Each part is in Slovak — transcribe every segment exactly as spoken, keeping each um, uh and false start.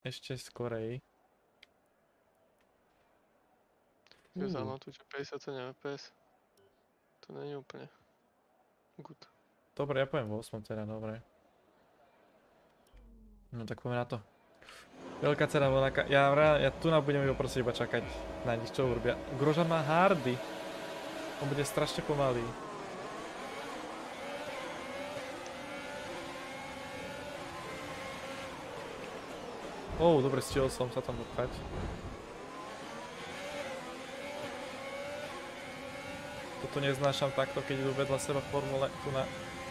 ešte skorej. Čiže Uh, zaujímavé tu, že päťdesiatsedem ef pé es. To nie je úplne good. dobre, ja poviem v ôsmom teda, dobre. No tak poďme na to. Veľká cena Monaka. Ja, ja tu na budem iba proste iba čakať na nich, čo urobia. Grosjean má hardy. On bude strašne pomalý. Ó, dobre, stihol som sa tam dopchať. Toto neznášam takto, keď idú vedľa seba v formule tu na...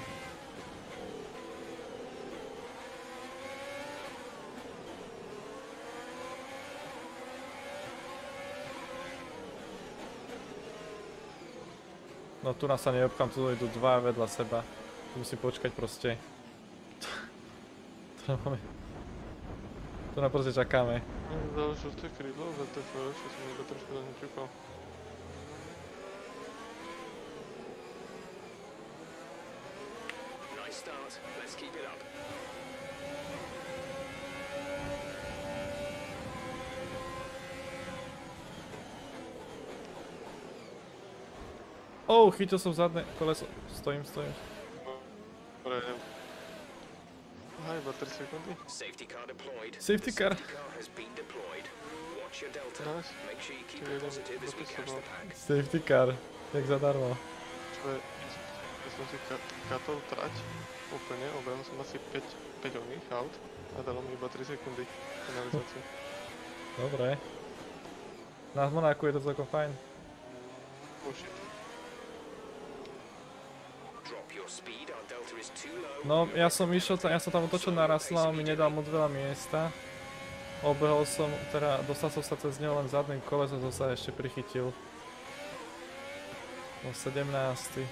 No tu nás sa neobchám, tu idú dva vedľa seba. Tu musím počkať proste. Tu máme... Tu nám proste čakáme. Záleží to je krídlo, vé té ef, čo som iba trošku do neho čukal. Nice start. Let's keep it up. Ó, chytil som zadné koleso. Stojím, stojím. Dobre, idem. Aha, iba tri sekundy. Safety car deployed. Safety The car. Safety car has been deployed. Watch your delta. Nice. Make sure you keep Čiže it idem positive do as we catch pistolu. the pack. Safety car. Jak zadarmo. Čo je, ja som si ka- katol trať úplne, obehol som asi päť, päť oných aut a dalo mi iba tri sekundy penalizácie. Dobre. Na Monaku je to celkom fajn. Oh shit. Drop your speed. Our delta is too low. No, ja som išiel, ja som tam otočil narazil a on mi nedal moc veľa miesta. Obehol som, teda dostal som sa cez neho len zadným kolesom, som sa ešte prichytil. O sedemnásty.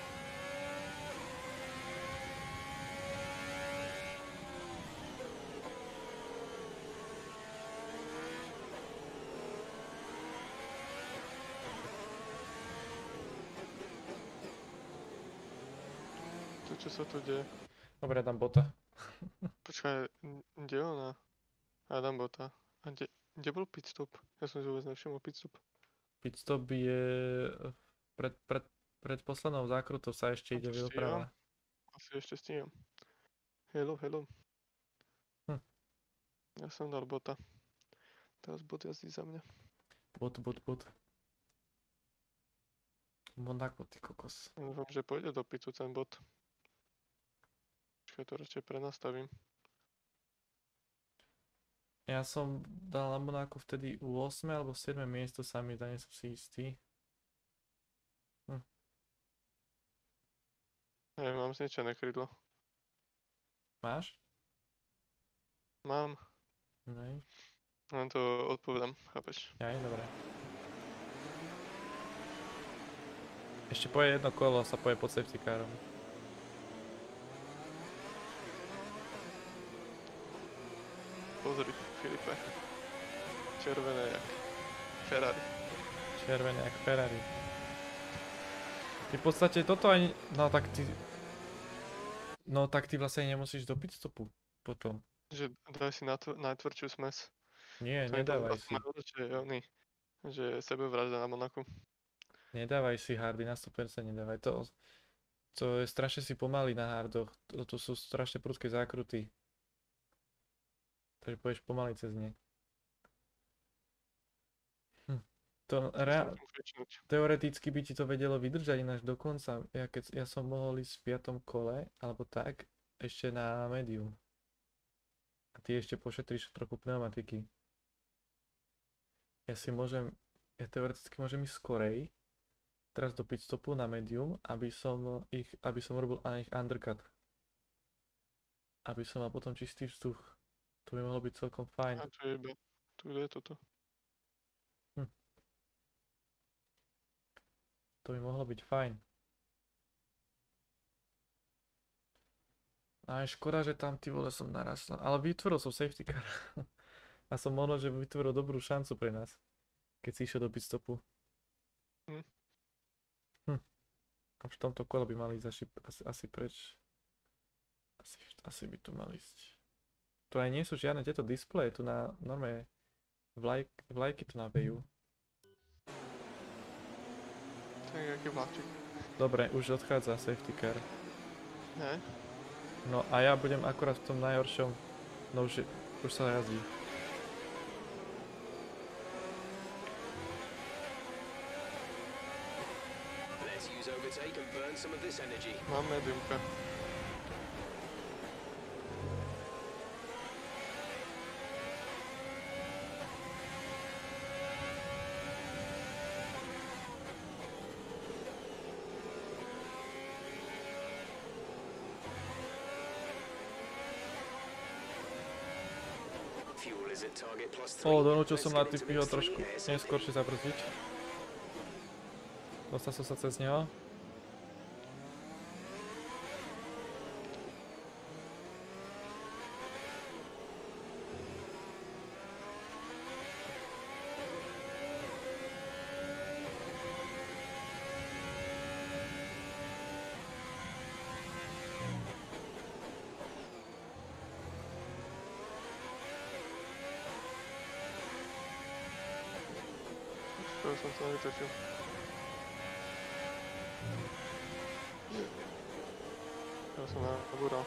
To čo sa tu deje? Dobre, dám bota. Počkaj, n- kde je ona? Adam Bota. A kde, kde bol pitstop? Ja som si vôbec nevšimol pitstop. Pitstop je pred, pred, pred poslednou zákrutou sa ešte A ide to doprava. Asi ešte stíham. Hello, hello. Hm. Ja som dal bota. Teraz bot jazdí za mňa. Bot, bot, bot. Monaco, ty kokos. Dúfam, že pôjde do pitu ten bot. Počkaj, to radšej prenastavím. Ja som dal na Monaco vtedy u ôsme alebo siedme miesto, sa mi zdá, nie som si istý. Hm. Neviem, mám zničené krydlo. Máš? Mám, Nej. len to odpovedám, chápeš? Aj, dobre. Ešte poje jedno kolo, sa poje pod safety carom. Pozri, Filipe. Červené jak Ferrari. Červené jak Ferrari. Ty v podstate toto ani... No tak ty... No tak ty vlastne nemusíš do pitstopu potom. Že daj si natv- najtvrdšiu smes. Nie, To mi to nedávaj zase si. malo, že je oný, že je sebevražda na Monaku. Nedávaj si hardy, na sto percent nedávaj. To, to je strašne si pomalý na hardoch. To, to sú strašne prudké zákruty. Takže pôjdeš pomaly cez ne. Hm. To rea- Chcem kričnúť. teoreticky by ti to vedelo vydržať ináč do konca. Ja, keď, ja som mohol ísť v piatom kole, alebo tak, ešte na medium. A ty ešte pošetríš trochu pneumatiky. Ja si môžem, ja teoreticky môžem ísť skorej, teraz do pitstopu na medium, aby som ich, aby som robil na ich undercut. Aby som mal potom čistý vzduch. To by mohlo byť celkom fajn. A tu je iba, tu je toto. To by mohlo byť fajn. A je škoda, že tam ty vole som narasla. Ale vytvoril som safety car. A som možno, že vytvoril dobrú šancu pre nás. Keď si išiel do pitstopu. Hm. Hm. A v tomto kole by mali ísť asi, asi, asi preč. Asi, asi by tu mali ísť. Tu aj nie sú žiadne tieto displeje, tu na normálne vlajk, vlajky tu navejú. Tak jaký vláčik. Dobre, už odchádza safety car. Ne? No a ja budem akurát v tom najhoršom, no už, už sa jazdí. Let's use overtake and burn some of this energy. Mám mediumka. Fuel is at target plus three. O, donúčil Let's som get na into typy ho mix three trošku ASAP. neskôršie zabrzdiť. Dostal som sa cez neho. Skoro som to nevytočil. Ja som nabúral.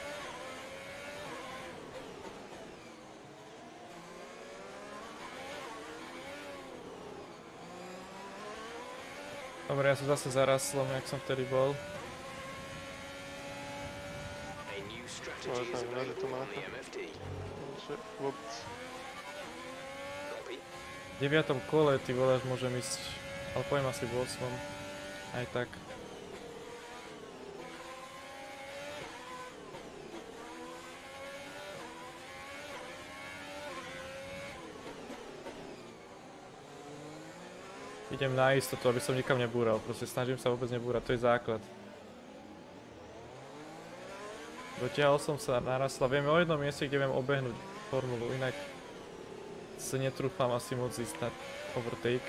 Dobre, ja som zase zaraslom, jak som vtedy bol. A new strategy Môžeš is tam vyraziť tú available on máku. the M F D. Že vôbec. Copy. V deviatom kole, ty vole, môžem ísť, ale poviem asi v ôsmom. Aj tak. Idem na istotu, aby som nikam nebúral, proste snažím sa vôbec nebúrať, to je základ. Dotiahol som sa narasla, vieme o jednom mieste, kde viem obehnúť formulu, inak sa netrúfam asi moc ísť na overtake.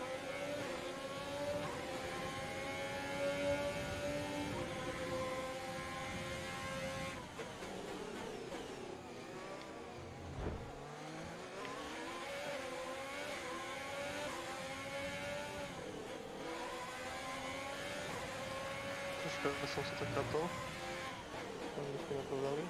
Troška som sa tak katol. Tam nikto nepovedali.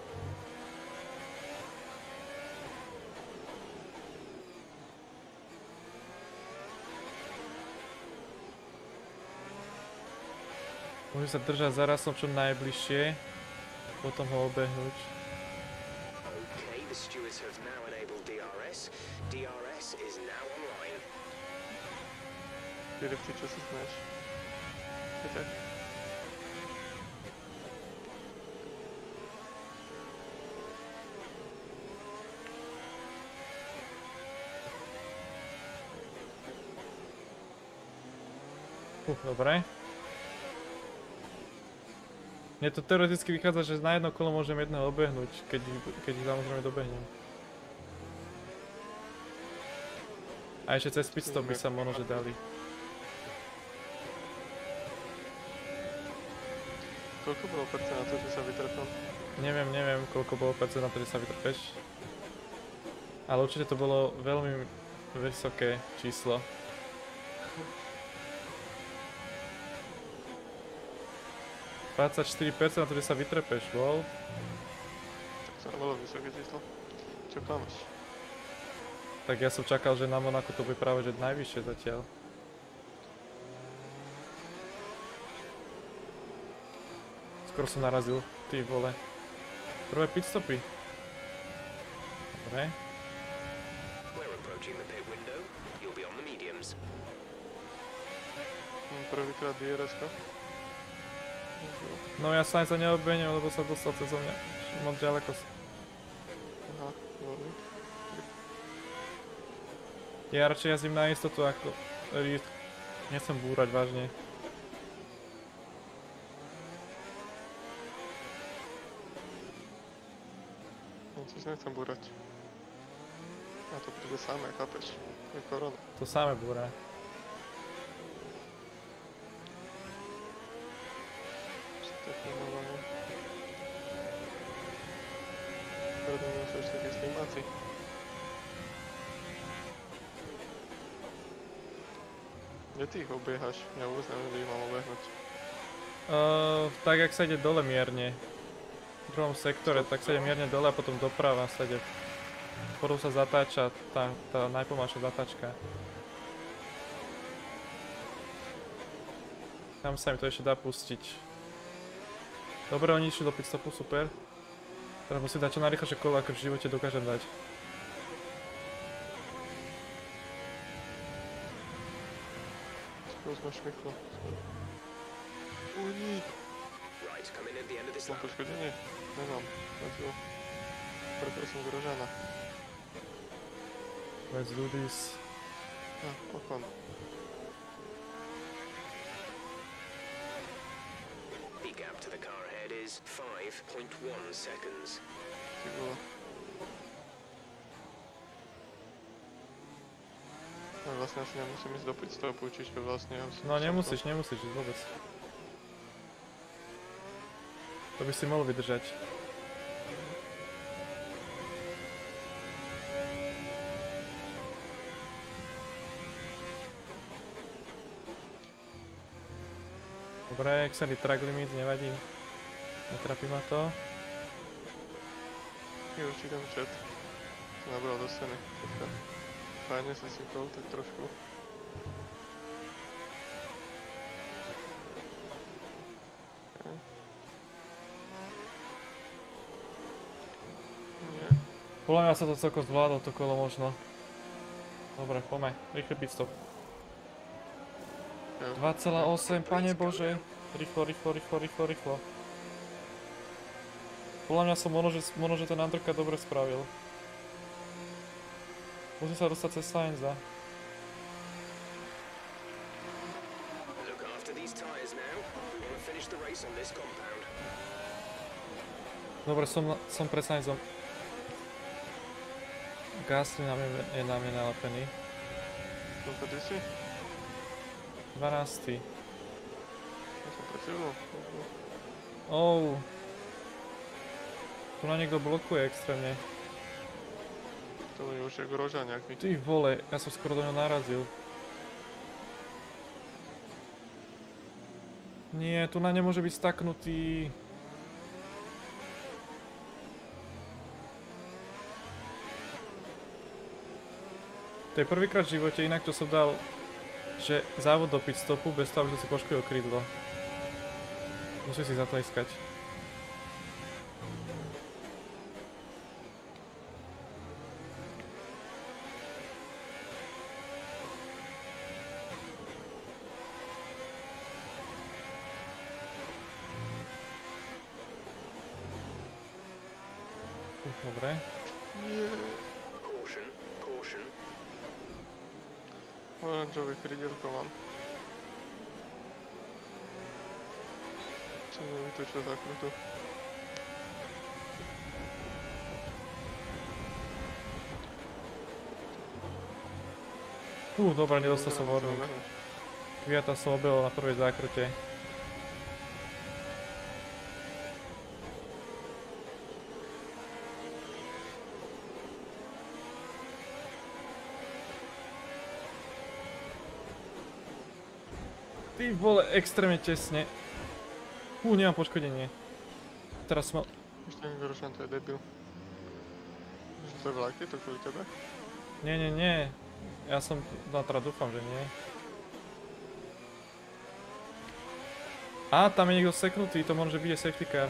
Môžem sa držať zaraz som čo najbližšie, potom ho obehnúť. Okay, the stewards have now enabled D R S. D R S is now online. Filip, ty čo si smeješ? Peťak? Uh, dobre. Mne to teoreticky vychádza, že na jedno kolo môžem jedného obehnúť, keď, keď ich samozrejme dobehnem. A ešte cez pitstop by sa možno že dali. Koľko bolo percent na to, že sa vytrepem? Neviem, neviem, koľko bolo percent na to, že sa vytrpeš. Ale určite to bolo veľmi vysoké číslo. dvadsaťštyri percent na to, že sa vytrepeš, lol. Tak to nebolo vysoké číslo. Čo klamáš? Tak ja som čakal, že na Monaku to bude práve že najvyššie zatiaľ. Skoro som narazil, ty vole. Prvé pitstopy. Dobre. We're approaching the pit window. You'll be on the mediums. Hm, Prvýkrát D R S-ka. No ja sa ani sa neobehnem, lebo sa dostal cez mňa. Moc ďaleko. s- Aha, dobrý. Ja radšej jazdím na istotu ako risk. Nechcem búrať vážne. Ja tiež nechcem búrať. A to príde samé, chápeš? Je korona. To samé búra. Čo to je normálne? Ospravedlňujem sa ešte takej slimáci. Kde ty ich obiehaš? Ja vôbec neviem, kde ich mám obehnúť. Uh, tak, jak sa ide dole mierne. V druhom sektore, tak sa ide mierne dole a potom doprava sa ide. Potom sa zatáča tá, tá najpomalšia zatáčka. Tam sa mi to ešte dá pustiť. Dobre, oni išli do pitstopu, super. Teraz musím dať čo najrýchlejšie kolo, ako v živote dokážem dať. Skôr sme šmyklo. Uj, Right, come in at the end of this mám lap. poškodenie? Nemám. Zatiaľ. Preto som grožana. Let's do this. Á, okon. The gap to the car ahead is five point one seconds. Ty vole. No vlastne asi nemusím ísť do pitstopu, čiže vlastne ja už... No nemusíš, nemusíš ísť vôbec. To by si mohol vydržať. Dobre, excelý track limit, nevadí. Netrapí ma to. Ja už čítam chat. Som nabral do scény. Teďka. Fajne si sykol, tak trošku. Okay. Nie. Podľa mňa sa to celkom zvládlo, to kolo možno. Dobre, poďme. Rýchly pitstop. Okay. dva celá osem, pane bože. Rýchlo, rýchlo, rýchlo, rýchlo, rýchlo. Podľa mňa som možno, že, možno, že ten undercut dobre spravil. Musím sa dostať cez Sainza. Look after these tyres now. We want to finish the race on this compound. Dobre, som, na- som pred Sainzom. Gasly na mne, je na mne nalepený. Koľko ty si? dvanásty. Ja som pred sebou. Oh. Tu na niekto blokuje extrémne. To bude už ako rožaniak mi. Ty vole, ja som skoro do ňo narazil. Nie, tu na nemôže byť staknutý. To je prvýkrát v živote, inak to som dal, že závod do pitstopu bez toho, aby som si poškodil krídlo. Musím si zatleskať. Dobre. Caution, caution. Oranžový krydielko mám. Čo mi vytočil zakrutu. Fú, dobre, nedostal som warning. Kviata som objel na prvej zákrute. Ty vole, extrémne tesne. Fú, nemám poškodenie. Teraz som mal... Ešte niekto rožan, to je debil. Že to je vlaky, to kvôli tebe? Nie, nie, nie. Ja som... No teda dúfam, že nie. Á, tam je niekto seknutý, to môže byť aj safety car.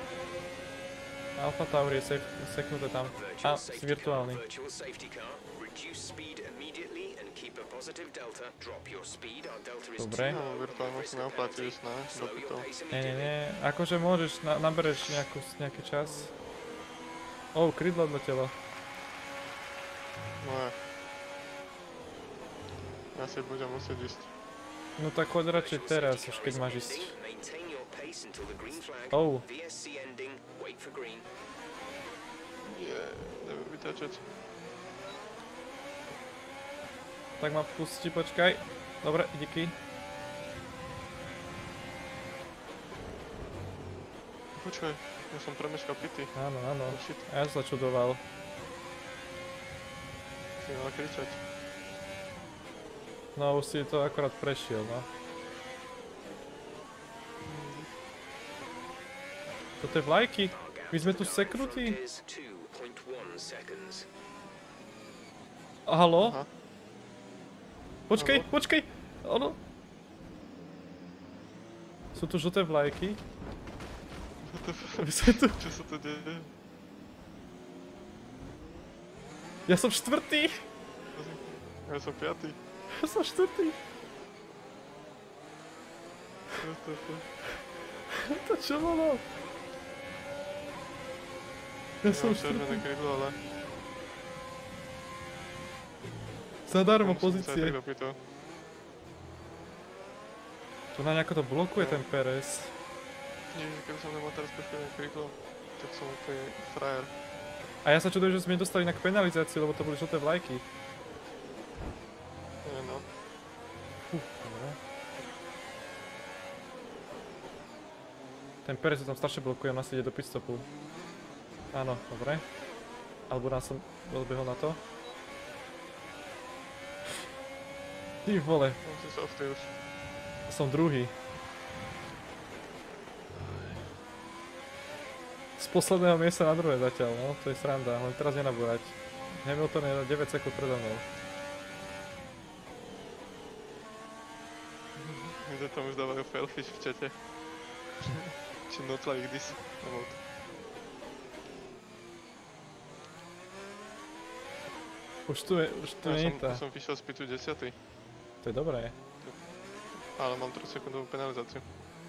Alpha Tauri je sek seknuté tam. Á, si virtuálny. Virtual safety car. Reduce speed immediately and keep a positive delta. Drop your speed. Our delta is Dobre. No, virtuálne si neoplatí ísť na dopytov. Nie, nie, nie. Akože môžeš, na nabereš nejakú, nejaký čas. Oh, krydlo odletelo. No ja. Ja si budem musieť ísť. No tak choď radšej teraz, už keď máš ísť. Maintain your pace until the green flag. Oh. V S C ending. Wait for green. Nie, neviem vytačať. Tak ma pusti, počkaj. Dobre, díky. Počkaj, ja som premeškal pity. Áno, áno. Oh shit, A ja som sa čudoval. si mala kričať. No už si to akorát prešiel, no. Toto je vlajky. My sme tu seknutí. Haló? Aha. Počkej, Haló? počkej. Ono. Sú tu žlté vlajky. My sme tu. Čo sa to deje? Ja som štvrtý. Ja som piatý. Ja som štvrtý. What the fuck? To čo bolo? Ja Ja som mám červené štvrtý. krydlo, ale... Zadarmo musím sa aj pozície. tak do pitov. Tu na nejako to blokuje ten Perez. Nie, keby som nemal teraz poškodené krydlo, tak som úplne frajer. A ja sa čudujem, že sme nedostali inak penalizáciu, lebo to boli žlté vlajky. Nie no. Uf, dobre. Ten Perez to tam strašne blokuje, on nás ide do pitstopu. Áno, dobre. Alebo nás som rozbehol na to. Ty vole, Mám si softy už. som druhý. Z posledného miesta na druhé zatiaľ, no, to je sranda, len teraz nenabúrať. Hamilton je deväť sekúnd predo mnou. Kde tam už dávajú failfish v čete. Či not like this. Nebo to. Už tu je, už tu Ja nie som, je tá. ja som vyšiel z pitu desiatý, To je dobré. ale mám tri sekundovú penalizáciu.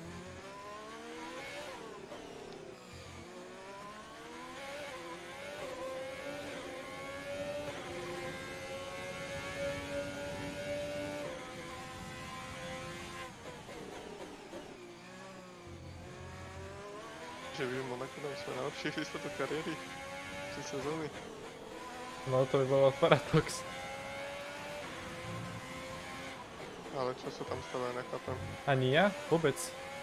Že by Monaco dal svoj najlepší výsledok kariéry. Či sezóny. No to by bolo paradox. Ale čo sa tam stalo, ja nechápem. Ani ja? Vôbec.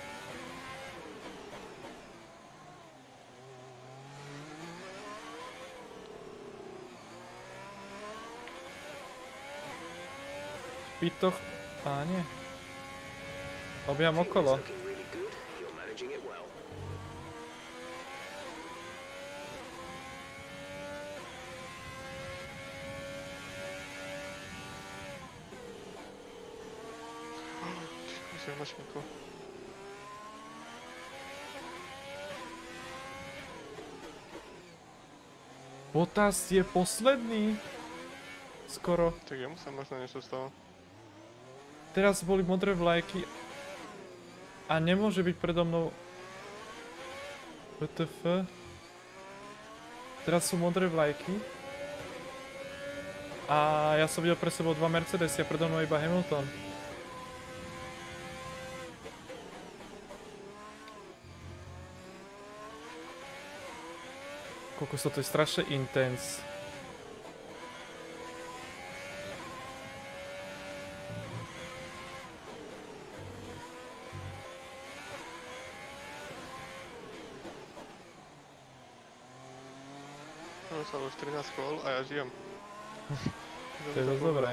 V pitoch... Á, nie. Obiam okolo. Musím mašinku. Bottas je posledný. Skoro. Tak jemu sa možno niečo stalo. Teraz boli modré vlajky. A nemôže byť predo mnou... W T F. Teraz sú modré vlajky. A ja som videl pre sebou dva Mercedesy a predo mnou iba Hamilton. Kokos, to je strašne intense. No sa už trinásť kol a ja žijem. To je dosť dobré.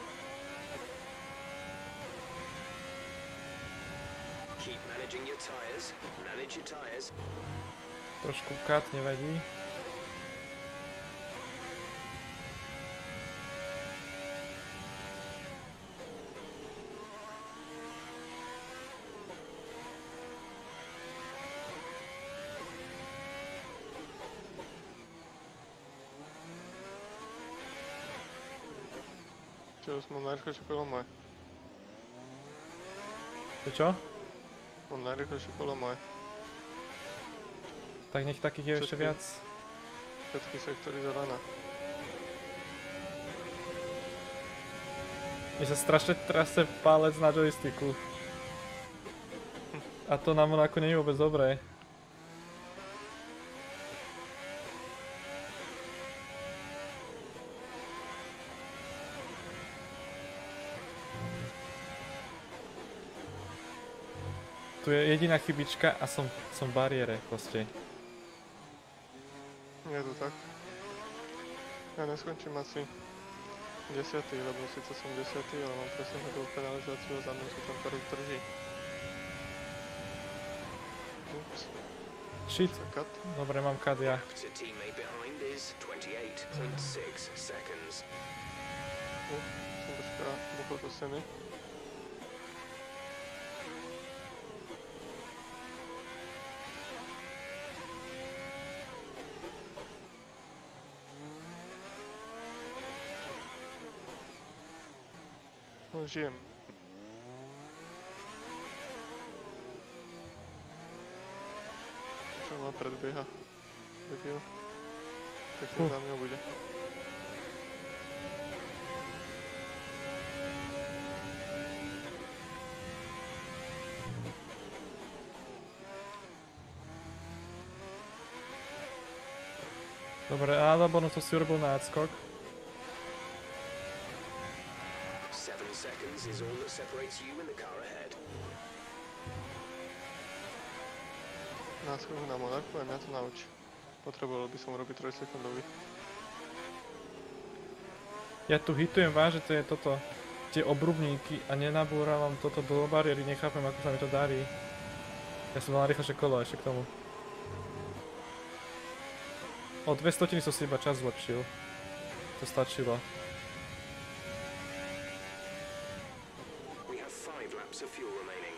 Keep managing your tires. Manage your tires. Trošku kat, nevadí. Čo, už mám najrychlejšie kolo moje. To čo? Mám najrychlejšie kolo moje. Tak nech takých je ešte Všetky. viac. Všetky sektory zelená. Mi sa strašne trase palec na joysticku. A to na Monaku nie je vôbec dobré. Tu je jediná chybička a som, som v bariére proste. Je to tak. Ja neskončím asi desiatý, lebo síce som desiatý, ale mám presne tú penalizáciu a za mnou sa tam teraz drží. Ups. Shit. Cut. Dobre, mám cut ja. To teammate behind is twenty-eight point six seconds. Uh, som troška buchol do steny. No, žijem. Čo ma predbieha? Debil. Tak to Hm. za mňa bude. Dobre, alebo no to si urobil na odskok. Seven seconds is all that separates you and the car ahead. Náskok na Monaku a mňa to naučí. Potreboval by som robiť trojsekundový. Ja tu hitujem vážne, to je toto. Tie obrubníky a nenabúravam toto do bariéry, nechápem ako sa mi to darí. Ja som mal rýchlejšie kolo ešte k tomu. O dve stotiny som si iba čas zlepšil. To stačilo. We have five laps of fuel remaining.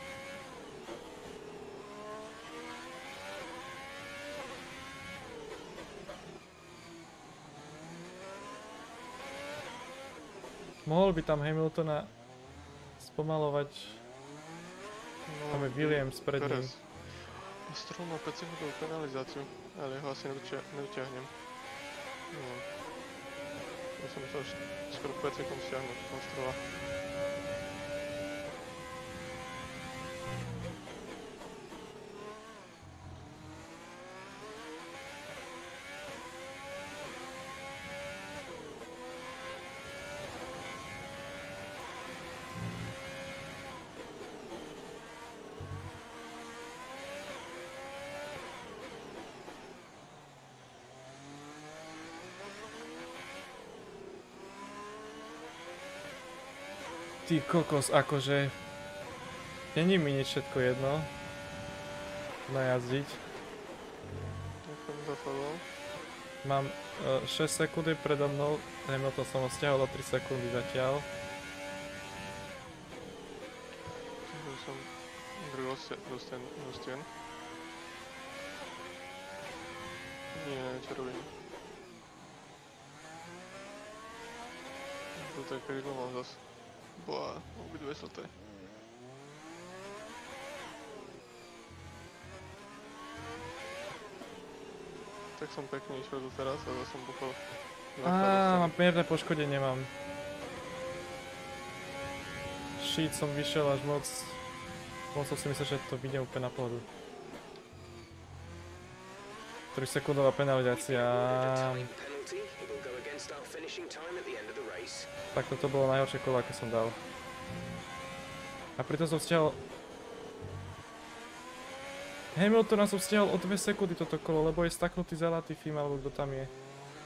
Mohol by tam Hamiltona spomalovať. No, Tam je Williams pred ním. Perez. Stroll má päť sekundovú penalizáciu, ale ho asi nedotia nedotiahnem. No. Ja som musel skoro päť sekúnd stiahnuť toho Strolla. Ty kokos, akože... Není mi nič všetko jedno. Najazdiť. Ďakujem za follow. Mám uh, šesť sekundy predo mnou, Hamilton som ho stiahol o tri sekundy zatiaľ. Čiže som drvil do stien. Do stien. Nie, čo robím. Toto je krídlo mám zas. Boa, obidve soté. Tak som pekne išiel do teraz a zase som buchol. Á, mám mierne poškodenie mám. Shit, som vyšiel až moc. Moc som si myslel, že to vidím úplne na pohodu. tri sekundová penalizácia. Penalty, it will go against our finishing time at the end of the race. Tak toto bolo najhoršie kolo, aké som dal. A preto som stiahol... Hamiltona som stiahol o dve sekundy toto kolo, lebo je staknutý za Latifim, alebo kto tam je.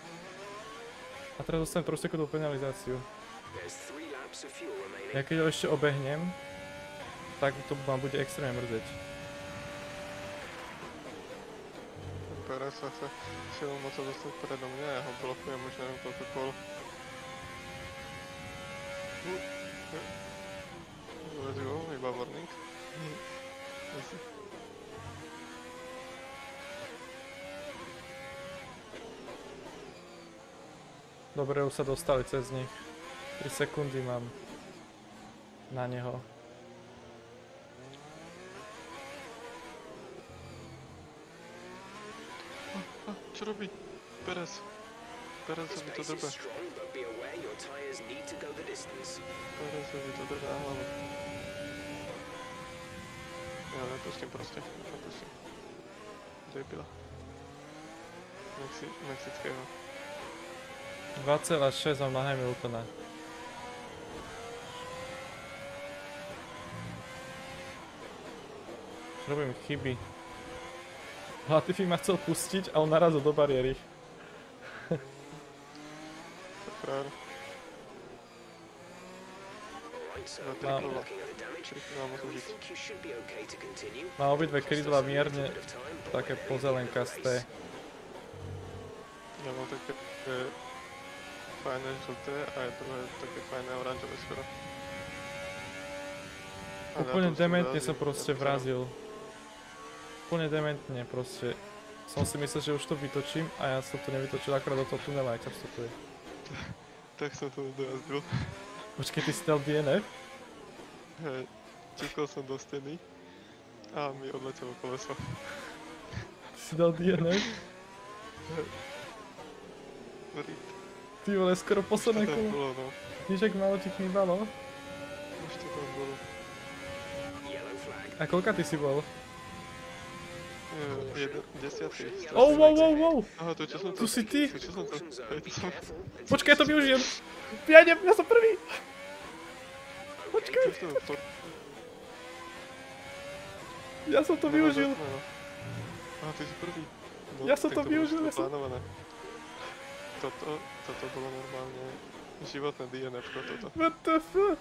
A teraz dostanem trojsekundovú penalizáciu. There's three laps of fuel remaining. Ja keď ho ešte obehnem, tak to ma bude extrémne mrzeť. Perez sa chce silou mocou dostať predo mňa, ja ho blokujem už neviem koľko kol. Let's go, iba warning. Asi. Dobre, už sa dostali cez nich. tri sekundy mám na neho. Ah, čo robí? Perez. Perez sa This mi to pace drbe. is strong, but be aware your tires need to go the distance. Perez sa mi to drbe na hlavu. Ja nepustím proste, nepustím. Debila. Mexi mexického. dva celá šesť mám na Hamiltona. Robím chyby. Latifi ma chcel pustiť a on narazil do bariéry. Tak frajer. Alright, so No, we'll tak be bolo. looking at the damage. Tri kola musím We žiť. think you should be okay to continue. Má obidve Cost us krídla a little mierne bit of time, but také we're leading the pozelenkaste. race. Ja mám také e, fajné žlté a je druhé také fajné oranžové skoro. Ale Úplne ja to som dementne vrazil, som proste ja to som- vrazil. Úplne dementne proste. Som si myslel, že už to vytočím a ja som to nevytočil akorát do toho tunela, ak ťa vstupuje. Tak som to dojazdil. Počkej, ty si dal dé en ef? Hej, čukol som do steny a mi odletelo koleso. Ty si dal dé en ef? Rip. Ty vole, skoro Už to posledné tam kolo. bolo, no. Víš, jak málo ti chýbalo? Už to tam bolo. Yellow flag. A koľka ty si bol? Je, jeden, desiatý. Oh, wow, wow, wow! Aha, to čo som Tu to... si ty? To čo som to... Caution zone, Hej, be to som... careful. Počkaj, ja to využijem! Ja idem, ja som prvý! Počkaj, Čo to... to... ja som to využil! Aha, ty si prvý. No, Ja som tak to bolo využil, všetko ja som- plánované. Toto, toto bolo normálne životné dé en ef-ko, toto. What the fuck?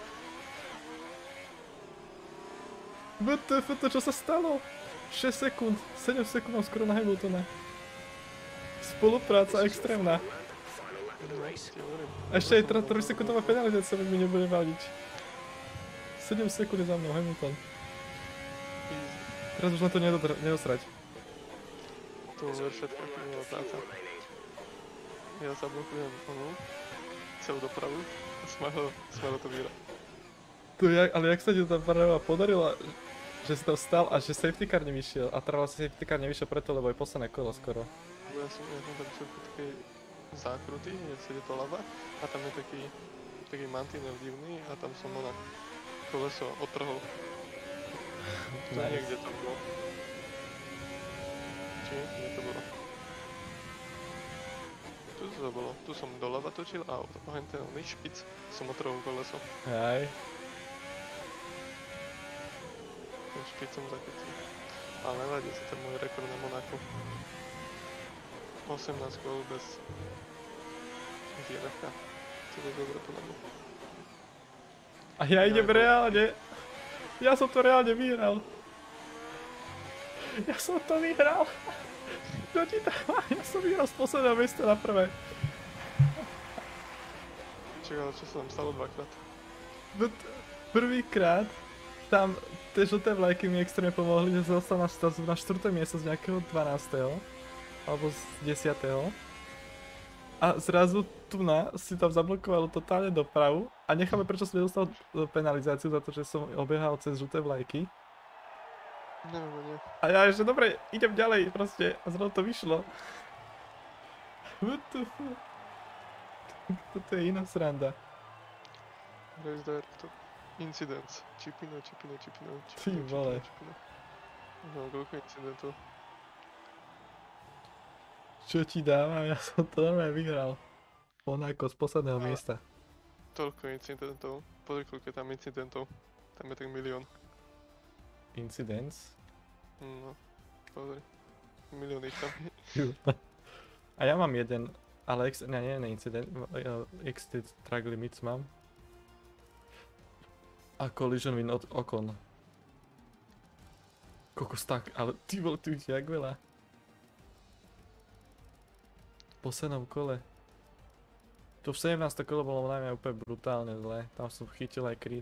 What the fuck, to čo sa stalo? šesť sekúnd, sedem sekúnd mám skoro na Hamiltona. Spolupráca extrémna. Final lap of the No, race. ti hovorím. A ešte aj teda tri sekundová penalizácia mi nebude vadiť. sedem sekúnd je za mnou Hamilton. Easy. Teraz už len to nedodr- nedosrať. To je všetko, čo bola práca. Ja zablokujem onu, celú dopravu a smelo, smelo to vyra. To jak, ale jak sa ti tá parava podarila, že si tam stal a že safety car nevyšiel. A teda vlastne safety car nevyšiel preto, lebo je posledné kolo skoro. Lebo ja som, ja som tam všetko také zákruty, je sedie doľava a tam je taký, taký mantinel divný a tam som ona koleso odtrhol. Tu Nice. niekde to bolo. Či nie to bolo? Tu to bolo, tu som doľava točil a o ten oný špic som odtrhol koleso. Aj. Ten špic som zachytil. Ale nevadí sa ten môj rekord na Monaku. osemnásť kol bez dé en ef-ka. To je dobre podľa mňa. A ja idem Ja- reálne. Ja som to reálne vyhral. Ja som to vyhral. Čo ti tam? Ja som vyhral z posledného miesta na prvé. Čakaj, ale čo sa tam stalo dvakrát? But prvýkrát tam tie žlté vlajky mi extrémne pomohli, že som dostal na, št- na štvrté miesto z nejakého dvanásteho alebo z desiateho A zrazu tu na si tam zablokovalo totálne dopravu a necháme prečo som nedostal e, penalizáciu za to, že som obehal cez žlté vlajky. Neviem, nie. A ja ešte dobre, idem ďalej proste a zrazu to vyšlo. What the fuck? Toto je iná sranda. Race Director. Incidents. Čipino, čipino, čipino, Ty čipino, vole. čipino, čipino. No, koľko incidentov? Čo ti dávam? Ja som to normálne vyhral. Monaco z posledného A- miesta. Toľko incidentov. Pozri, koľko je tam incidentov. Tam je tak milión. Incidents. No, pozri. Milión ich tam je. A ja mám jeden, ale ex, ne, nie, nie incident, uh, extended track limits mám. A collision win od okon. Kokos tak, ale ty vole, tu ich je jak veľa. V poslednom kole. To v sedemnástom kole bolo najmä úplne brutálne zle, tam som chytil aj kríd.